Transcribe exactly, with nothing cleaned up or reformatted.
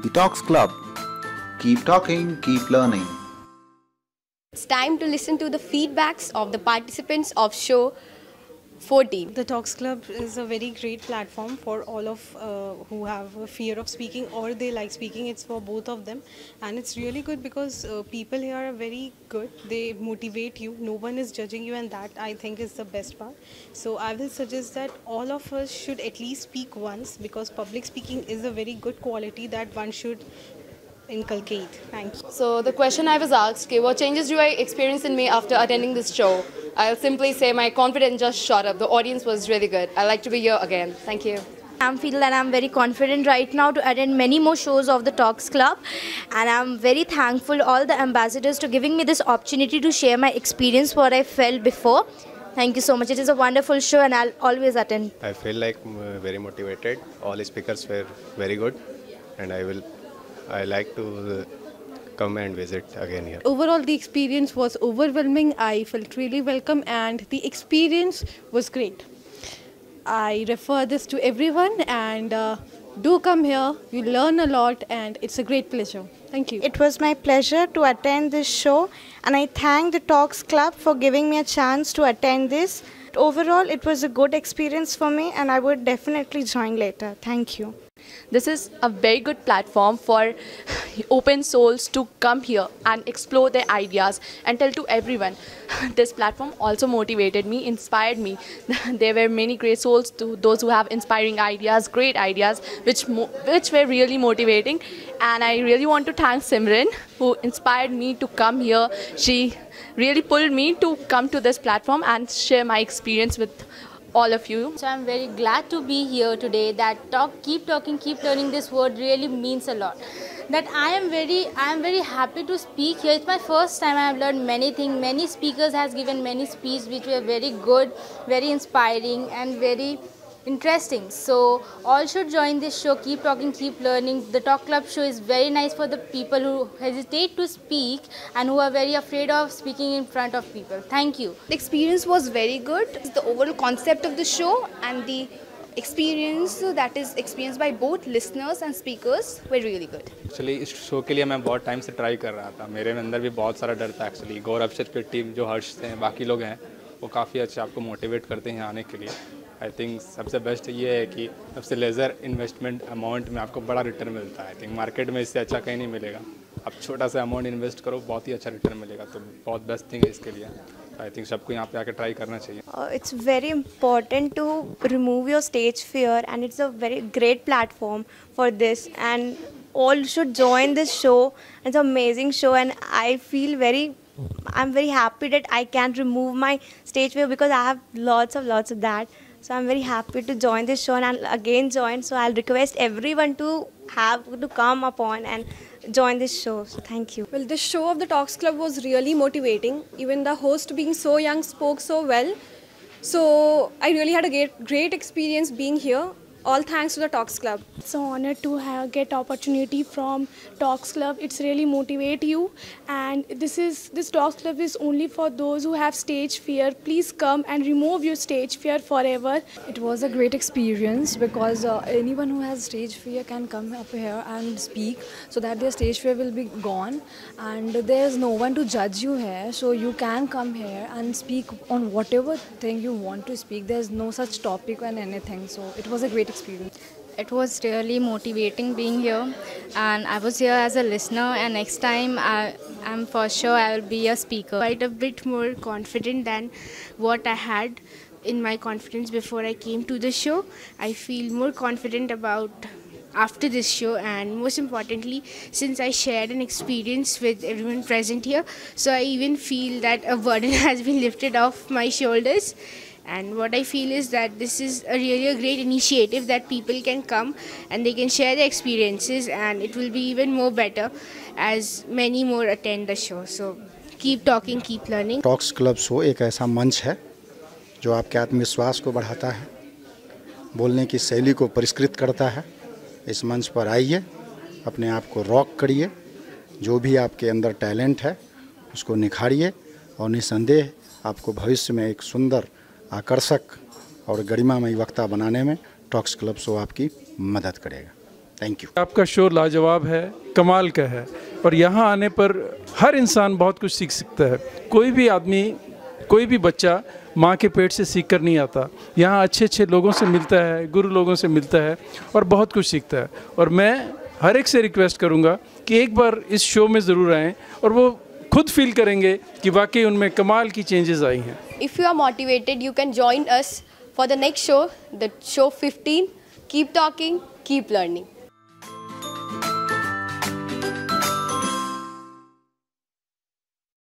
The Talks Club. Keep talking, keep learning. It's time to listen to the feedbacks of the participants of show fourteen. The Talks Club is a very great platform for all of uh, who have a fear of speaking or they like speaking. It's for both of them, and it's really good because uh, people here are very good. They motivate you. No one is judging you, and that I think is the best part. So I will suggest that all of us should at least speak once, because public speaking is a very good quality that one should inculcate. Thank you. So the question I was asked, okay, what changes do I experience in me after attending this show? I'll simply say my confidence just shot up. The audience was really good. I like to be here again. Thank you. I feel that I'm very confident right now to attend many more shows of the Talks Club, and I'm very thankful to all the ambassadors to giving me this opportunity to share my experience, what I felt before. Thank you so much. It is a wonderful show and I'll always attend. I feel like uh, very motivated. All the speakers were very good, and I will I like to uh, come and visit again here. Overall, the experience was overwhelming. I felt really welcome, and the experience was great. I refer this to everyone, and uh, do come here. You learn a lot, and it's a great pleasure. Thank you. It was my pleasure to attend this show, and I thank the Talks Club for giving me a chance to attend this. Overall, it was a good experience for me, and I would definitely join later. Thank you. This is a very good platform for open souls to come here and explore their ideas and tell to everyone. This platform also motivated me, inspired me. There were many great souls, to those who have inspiring ideas, great ideas, which mo which were really motivating. And I really want to thank Simran, who inspired me to come here. She really pulled me to come to this platform and share my experience with all of you. So I'm very glad to be here today. That talk, keep talking, keep learning, this word really means a lot. That I am very, I am very happy to speak here. It's my first time. I have learned many things. Many speakers has given many speeches which were very good, very inspiring, and very interesting. So all should join this show. Keep talking, keep learning. The Talk Club show is very nice for the people who hesitate to speak and who are very afraid of speaking in front of people. Thank you. The experience was very good. The overall concept of the show and the experience that is experienced by both listeners and speakers were really good. Actually इस show के लिए मैं बहुत time से try कर रहा था. मेरे अंदर भी बहुत सारा डर था. एक्चुअली गौरव सर की टीम जो हर्ष हैं, बाकी लोग हैं, वो काफ़ी अच्छे आपको मोटिवेट करते हैं आने के लिए. आई थिंक सबसे बेस्ट ये है कि सबसे लेज़र इन्वेस्टमेंट अमाउंट में आपको बड़ा रिटर्न मिलता है. आई थिंक मार्केट में इससे अच्छा कहीं नहीं मिलेगा. आप छोटा सा अमाउंट इन्वेस्ट करो, बहुत ही अच्छा रिटर्न मिलेगा. तो बहुत बेस्ट थिंग है इसके लिए. आई थिंक सबको यहाँ पे आकर ट्राई करना चाहिए. It's very important to remove your stage fear, and it's a very great platform for this, and all should join this show. It's an amazing show, and I feel very I'm very happy that I can remove my stage fear because I have lots of lots of that. So I'm very happy to join this show, and I'll again join. So I'll request everyone to have to come upon and join this show. So thank you. Well, this show of the Talks Club was really motivating. Even the host, being so young, spoke so well. So I really had a great, great experience being here. All thanks to the Talks Club. So honored to have, get opportunity from Talks Club. It's really motivate you, and this is this Talks Club is only for those who have stage fear. Please come and remove your stage fear forever. It was a great experience because uh, anyone who has stage fear can come up here and speak, so that their stage fear will be gone, and there's no one to judge you here. So you can come here and speak on whatever thing you want to speak. There's no such topic and anything. So it was a great experience. It was really motivating being here, and I was here as a listener, and next time I am for sure I will be a speaker. Quite a bit more confident than what I had in my confidence before I came to the show. I feel more confident about after this show, and most importantly, since I shared an experience with everyone present here, so I even feel that a burden has been lifted off my shoulders. And what I feel is that this is a really a great initiative that people can come and they can share their experiences, and it will be even more better as many more attend the show. So keep talking, keep learning. Talks club show एक ऐसा मंच है जो आपके आत्मविश्वास को बढ़ाता है, बोलने की शैली को परिष्कृत करता है. इस मंच पर आइए, अपने आप को रॉक करिए, जो भी आपके अंदर टैलेंट है उसको निखारिए, और निसंदेह आपको भविष्य में एक सुंदर, आकर्षक और गरिमामय वक्ता बनाने में टॉक्स क्लब शो आपकी मदद करेगा. Thank you. आपका शो लाजवाब है, कमाल का है और यहाँ आने पर हर इंसान बहुत कुछ सीख सकता है। कोई भी आदमी, कोई भी बच्चा माँ के पेट से सीख कर नहीं आता। यहाँ अच्छे अच्छे लोगों से मिलता है, गुरु लोगों से मिलता है और बहुत कुछ सीखता है। और मैं हर एक से रिक्वेस्ट करूँगा कि एक बार इस शो में ज़रूर आएँ और वो खुद फील करेंगे कि वाकई उनमें कमाल की चेंजेस आई हैं। If you are motivated, you can join us for the next show, the show fifteen. Keep talking, keep learning.